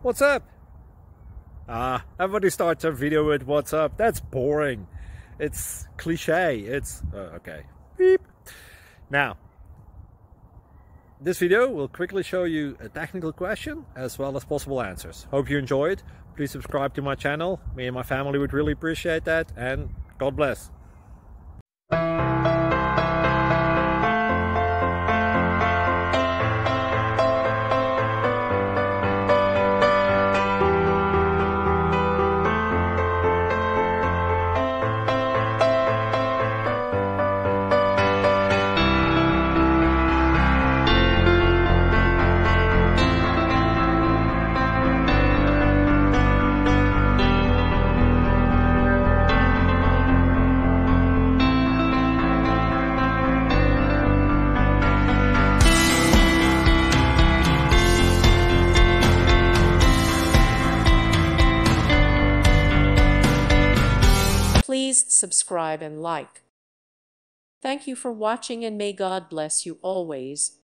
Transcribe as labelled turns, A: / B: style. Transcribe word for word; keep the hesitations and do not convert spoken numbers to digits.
A: What's up? Ah, everybody starts a video with what's up. That's boring. It's cliche. It's uh, okay. Beep. Now, this video will quickly show you a technical question as well as possible answers. Hope you enjoyed. Please subscribe to my channel. Me and my family would really appreciate that, and God bless.
B: Please subscribe and like. Thank you for watching, and may God bless you always.